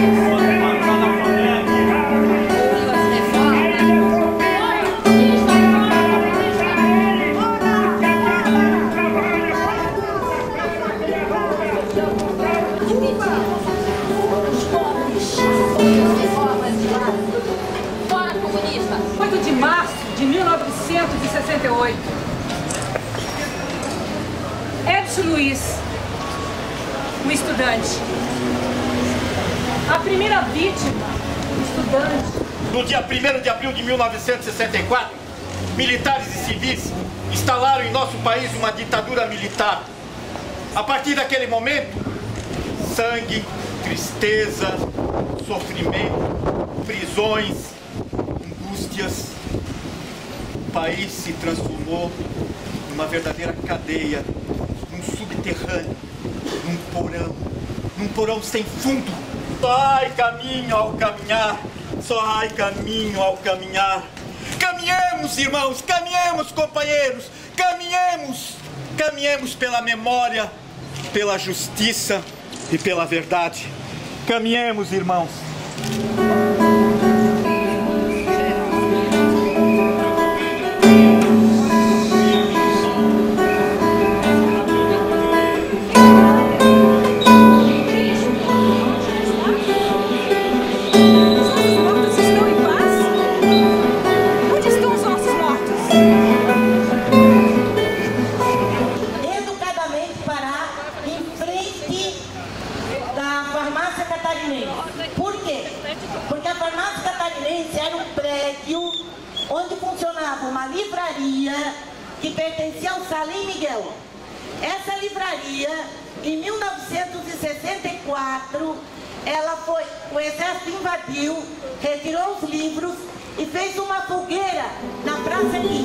Edson Luiz, o estudante. A primeira vítima, o estudante. No dia 1º de abril de 1964, militares e civis instalaram em nosso país uma ditadura militar. A partir daquele momento, sangue, tristeza, sofrimento, prisões, angústias. O país se transformou numa verdadeira cadeia, num subterrâneo, num porão sem fundo. Só há caminho ao caminhar, só há caminho ao caminhar. Caminhemos, irmãos, caminhemos, companheiros, caminhemos, caminhemos pela memória, pela justiça e pela verdade. Caminhemos, irmãos. Por quê? Porque a farmácia catarinense era um prédio onde funcionava uma livraria que pertencia ao Salim Miguel. Essa livraria, em 1964, o exército invadiu, retirou os livros e fez uma fogueira na Praça 15.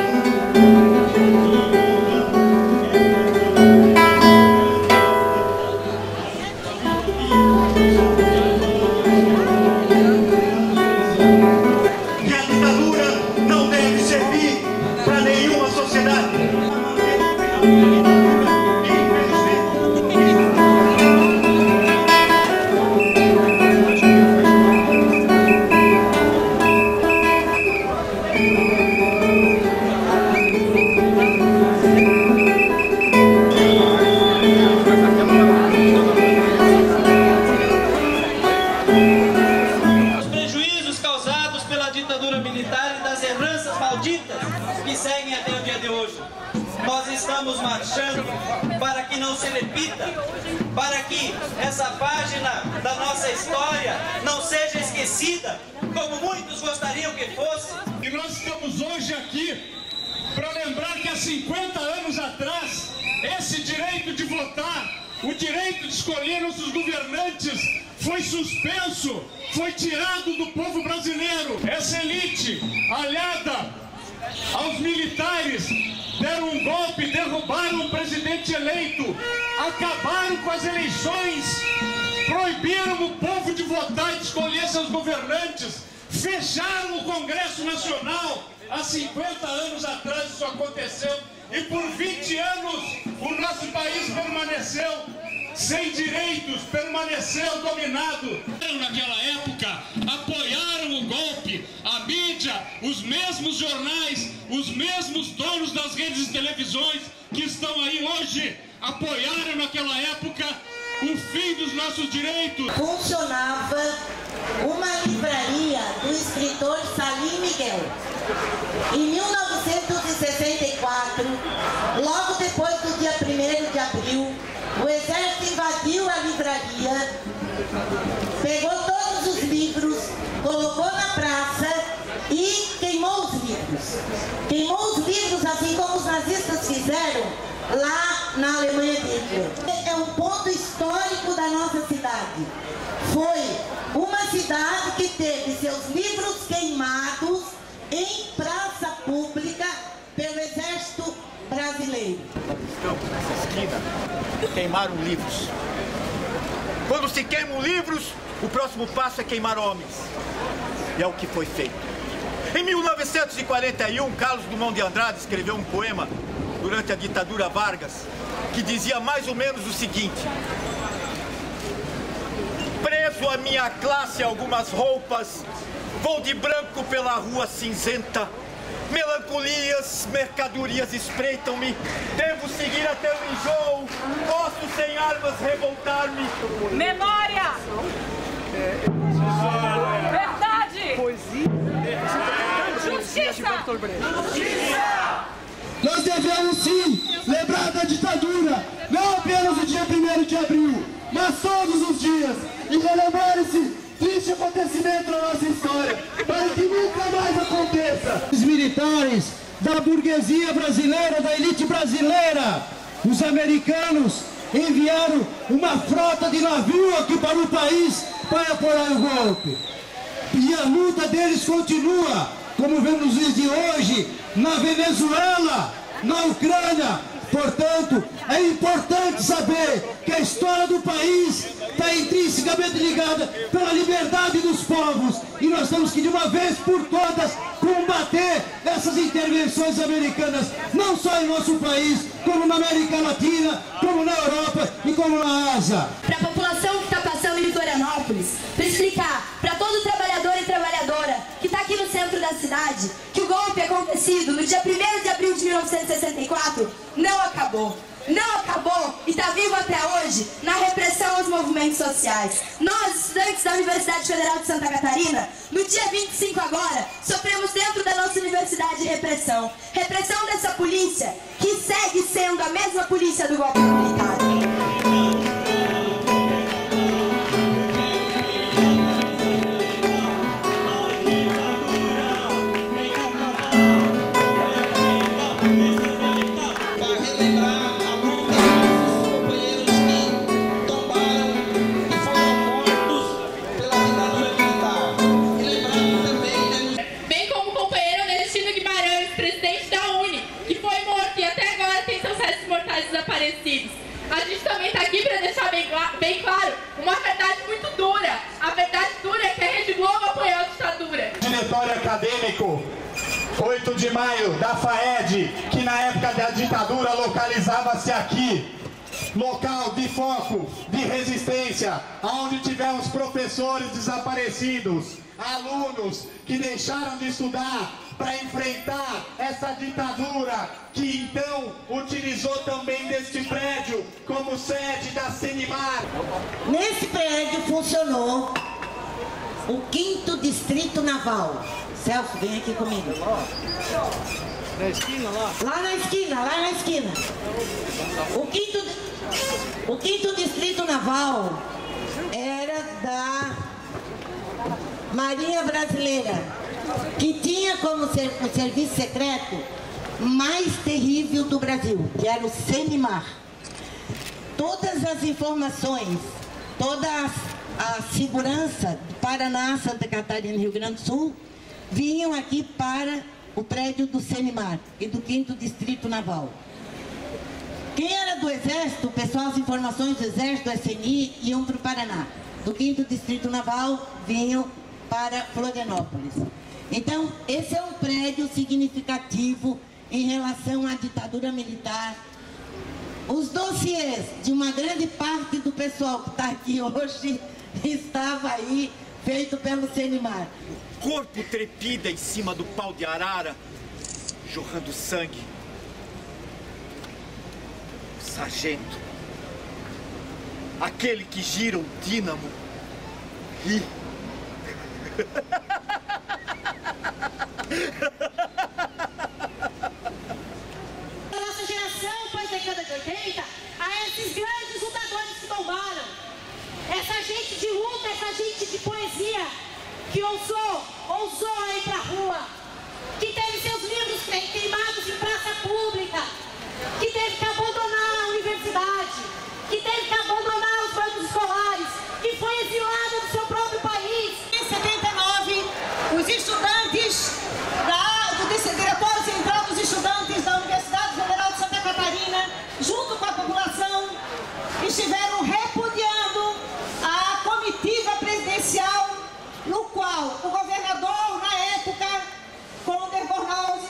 Que seguem até o dia de hoje. Nós estamos marchando para que não se repita, para que essa página da nossa história não seja esquecida, como muitos gostariam que fosse. E nós estamos hoje aqui para lembrar que há 50 anos atrás, esse direito de votar, o direito de escolher nossos governantes, foi suspenso, foi tirado do povo brasileiro. Essa elite, aliada aos militares, deram um golpe, derrubaram um presidente eleito, acabaram com as eleições, proibiram o povo de votar e de escolher seus governantes, fecharam o Congresso Nacional. Há 50 anos atrás isso aconteceu e por 20 anos o nosso país permaneceu sem direitos, permaneceu dominado. Naquela época, apoiaram o golpe, a mídia, os mesmos jornais, os mesmos donos das redes de televisões que estão aí hoje, apoiaram naquela época o fim dos nossos direitos. Funcionava uma livraria do escritor Salim Miguel. Em 1964, logo depois do dia 1º de abril, o exército invadiu a livraria, pegou todos os livros, colocou na praça e queimou os livros. Queimou os livros assim como os nazistas fizeram lá na Alemanha de Hitler. É um ponto histórico da nossa cidade. Foi uma cidade que teve seus livros queimados em praça pública pelo exército brasileiro. Nessa esquina, queimaram livros. Quando se queimam livros, o próximo passo é queimar homens. E é o que foi feito. Em 1941, Carlos Drummond de Andrade escreveu um poema durante a ditadura Vargas que dizia mais ou menos o seguinte: preso a minha classe algumas roupas, vou de branco pela rua cinzenta. Melancolias, mercadorias espreitam-me. Devo seguir até o enjoo. Posso sem armas revoltar-me. Memória! Verdade! Justiça! Nós devemos sim lembrar da ditadura, não apenas o dia 1º de abril, mas todos os dias, e relembrar esse triste acontecimento na nossa história, para que nunca mais aconteça. Os militares da burguesia brasileira, da elite brasileira, os americanos enviaram uma frota de navio aqui para o país para apoiar o golpe. E a luta deles continua, como vemos nos dias de hoje, na Venezuela, na Ucrânia. Portanto, é importante saber que a história do país está intrinsecamente ligada pela liberdade dos povos. E nós temos que, de uma vez por todas, combater essas intervenções americanas, não só em nosso país, como na América Latina, como na Europa e como na Ásia. Para a população que está passando em Florianópolis, para explicar para todo trabalhador e trabalhadora que está aqui no centro da cidade, que o golpe acontecido no dia 1º de abril de 1964 não acabou. Não acabou e está vivo até hoje na repressão aos movimentos sociais. Nós, estudantes da Universidade Federal de Santa Catarina, no dia 25 agora, sofremos dentro da nossa universidade repressão. Repressão dessa polícia que segue sendo a mesma polícia do golpe militar. A gente também está aqui para deixar bem claro uma verdade muito dura. A verdade dura é que a Rede Globo apoiou a ditadura. Diretório acadêmico, 8 de maio, da FAED, que na época da ditadura localizava-se aqui. Local de foco, de resistência, onde tivemos professores desaparecidos, alunos que deixaram de estudar para enfrentar essa ditadura, que então utilizou também deste prédio como sede da Senimar. Nesse prédio funcionou o 5º Distrito Naval. Celso, vem aqui comigo. Na esquina lá? Lá na esquina. O 5º Distrito Naval era da Marinha Brasileira, que tinha como o serviço secreto mais terrível do Brasil, que era o Senimar. Todas as informações, toda a segurança do Paraná, Santa Catarina e Rio Grande do Sul vinham aqui para o prédio do Senimar e do 5º Distrito Naval. Quem era do Exército, o pessoal, as informações do Exército, do SNI, iam para o Paraná. Do 5º Distrito Naval vinham para Florianópolis. Então, esse é um prédio significativo em relação à ditadura militar. Os dossiês de uma grande parte do pessoal que está aqui hoje estava aí, feito pelo Senimar. O corpo trepida em cima do pau de arara, jorrando sangue. O sargento, aquele que gira o dínamo, ri. Nossa geração, pós-década de 80, a esses grandes lutadores que tombaram. Essa gente de luta, essa gente de poesia, que ousou ir pra rua, que teve seus livros queimados em praça pública, que teve que abandonar a universidade, que teve que abandonar os bancos escolares, que foi exilada do seu próprio país. Em 79, os estudantes do Diretório Central dos Estudantes da Universidade Federal de Santa Catarina, junto com a população, estiveram repudiando a comitiva presidencial, no qual o governador, na época, Conder Bornhaus,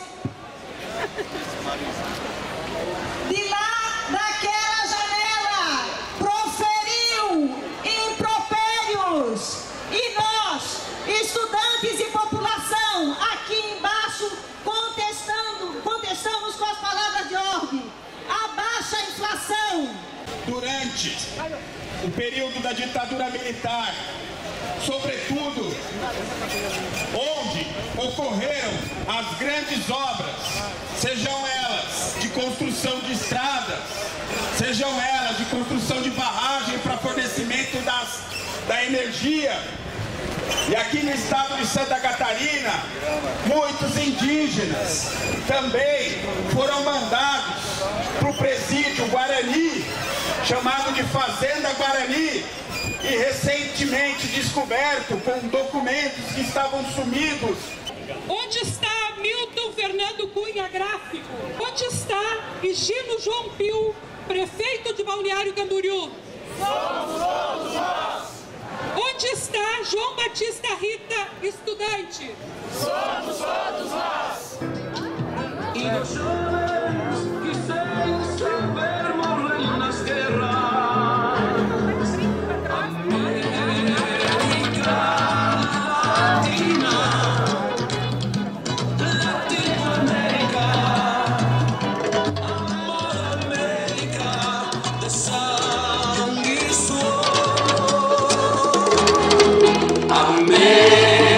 de lá daquela janela, proferiu impropérios população. Durante o período da ditadura militar, sobretudo onde ocorreram as grandes obras, sejam elas de construção de estradas, sejam elas de construção de barragem para fornecimento da energia. E aqui no estado de Santa Catarina, muitos indígenas também foram mandados para o presídio Guarani, chamado de Fazenda Guarani, e recentemente descoberto com documentos que estavam sumidos. Onde está Milton Fernando Cunha, gráfico? Onde está Higino João Pio, prefeito de Balneário Camboriú? Somos todos nós! Onde está João Batista Rita, estudante? Somos todos nós! E não chores, que sem saber morrem nas guerras. Amém.